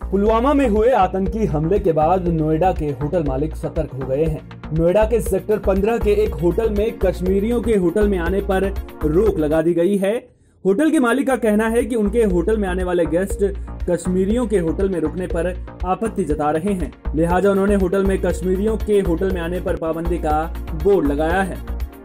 पुलवामा में हुए आतंकी हमले के बाद नोएडा के होटल मालिक सतर्क हो गए हैं। नोएडा के सेक्टर 15 के एक होटल में कश्मीरियों के होटल में आने पर रोक लगा दी गई है। होटल के मालिक का कहना है कि उनके होटल में आने वाले गेस्ट कश्मीरियों के होटल में रुकने पर आपत्ति जता रहे हैं, लिहाजा उन्होंने होटल में कश्मीरियों के होटल में आने पर पाबंदी का बोर्ड लगाया है।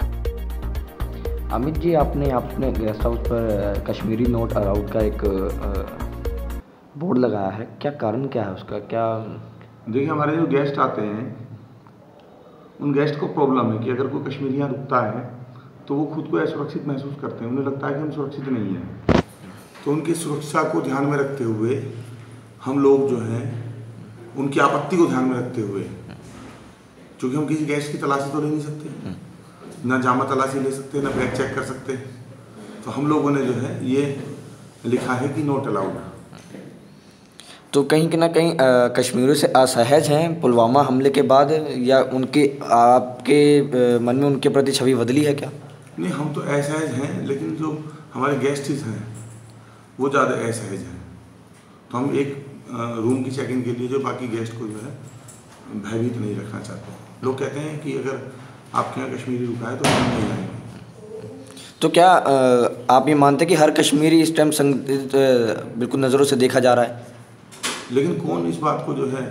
अमित जी, आपने अपने गेस्ट हाउस पर कश्मीरी नॉट अलाउड का एक बोर्ड लगाया है, क्या कारण क्या है उसका? क्या देखिए, हमारे जो गेस्ट आते हैं उन गेस्ट को प्रॉब्लम है कि अगर कोई कश्मीरी यहाँ रुकता है तो वो खुद को असुरक्षित महसूस करते हैं, उन्हें लगता है कि हम सुरक्षित नहीं हैं। तो उनकी सुरक्षा को ध्यान में रखते हुए हम लोग जो हैं उनकी आपत्ति को ध्यान में रखते हुए, क्योंकि हम किसी गेस्ट की तलाशी तो ले नहीं सकते, ना जामा तलाशी ले सकते, ना बैग चेक कर सकते, तो हम लोगों ने जो है ये लिखा है कि नॉट अलाउड। तो कहीं ना कहीं कश्मीरियों से असहज हैं पुलवामा हमले के बाद, या उनके आपके मन में उनके प्रति छवि बदली है क्या? नहीं, हम तो असहज हैं, लेकिन जो हमारे गेस्ट्स हैं वो ज़्यादा असहज हैं। तो हम एक रूम की चेकिंग के लिए जो बाकी गेस्ट को जो है भयभीत नहीं रखना चाहते। लोग कहते हैं कि अगर आपके यहाँ कश्मीरी रुका है तो हम नहीं आएंगे। तो क्या आप ये मानते हैं कि हर कश्मीरी इस टाइम बिल्कुल नज़रों से देखा जा रहा है? लेकिन कौन इस बात को जो है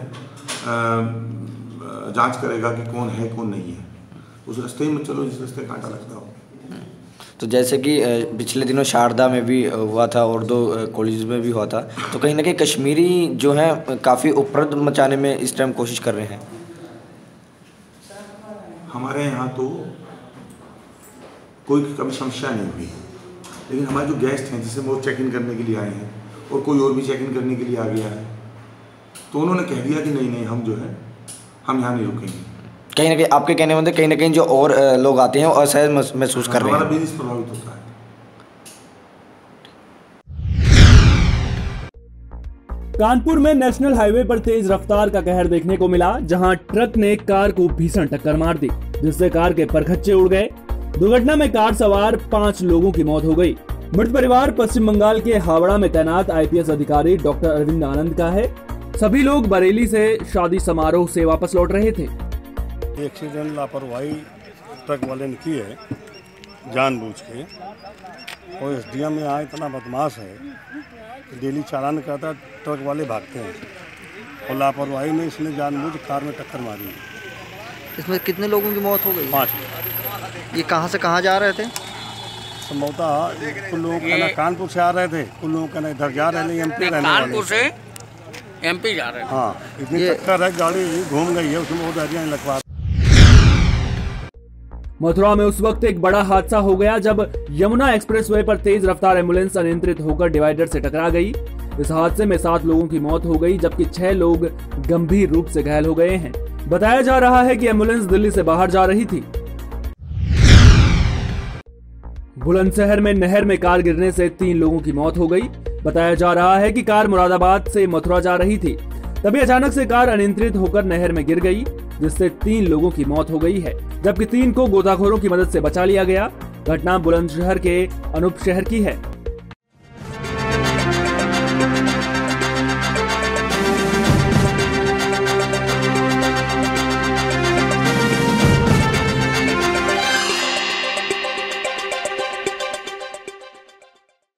जांच करेगा कि कौन है कौन नहीं है? उस रास्ते में चलो जिस रास्ते कांटा लगता हो। तो जैसे कि पिछले दिनों शारदा में भी हुआ था और 2 कॉलेज में भी हुआ था, तो कहीं ना कहीं कश्मीरी जो है काफ़ी उपद्रव मचाने में इस टाइम कोशिश कर रहे हैं। हमारे यहाँ तो कोई कभी समस्या नहीं हुई, लेकिन हमारे जो गेस्ट हैं जिसे वो चेक इन करने के लिए आए हैं और कोई और भी चेक इन करने के लिए आ गया है, तो उन्होंने कह दिया कि नहीं हम जो है हम यहाँ नहीं रुकेंगे। कहीं ना कहीं आपके कहने में कहीं ना कहीं जो और लोग आते हैं और असहज महसूस कर रहे हैं। हमारा बिजनेस प्रभावित होता है। कानपुर में नेशनल हाईवे पर तेज रफ्तार का कहर देखने को मिला, जहां ट्रक ने कार को भीषण टक्कर मार दी, जिससे कार के परखच्चे उड़ गए। दुर्घटना में कार सवार 5 लोगों की मौत हो गई। मृत परिवार पश्चिम बंगाल के हावड़ा में तैनात आईपीएस अधिकारी डॉक्टर अरविंद आनंद का है। सभी लोग बरेली से शादी समारोह से वापस लौट रहे थे। एक्सीडेंट लापरवाही ट्रक वाले ने की है जानबूझ के, और एसडीएम में यहाँ इतना बदमाश है कि डेली चालान करता, ट्रक वाले भागते हैं, और लापरवाही में इसने जानबूझ कार में टक्कर मारी है। इसमें कितने लोगों की मौत हो गई? 5 लोग। ये कहाँ से कहाँ जा रहे थे? संभवतः कुछ लोग कहना कानपुर से आ रहे थे, कुछ लोग कहना इधर जा रहे हैं, एमपी रहने वाले। कानपुर से एमपी जा रहे हैं। हाँ, इतनी टक्कर है, गाड़ी घूम गई है, उसमें बहुत हरियाँ लगवा। मथुरा में उस वक्त एक बड़ा हादसा हो गया जब यमुना एक्सप्रेसवे पर तेज रफ्तार एम्बुलेंस अनियंत्रित होकर डिवाइडर से टकरा गई। इस हादसे में 7 लोगों की मौत हो गई, जबकि 6 लोग गंभीर रूप से घायल हो गए हैं। बताया जा रहा है कि एम्बुलेंस दिल्ली से बाहर जा रही थी। बुलंदशहर में नहर में कार गिरने से 3 लोगों की मौत हो गई। बताया जा रहा है कि कार मुरादाबाद से मथुरा जा रही थी, तभी अचानक से कार अनियंत्रित होकर नहर में गिर गई, जिससे 3 लोगों की मौत हो गई है, जबकि 3 को गोताखोरों की मदद से बचा लिया गया। घटना बुलंदशहर के अनूप शहर की है।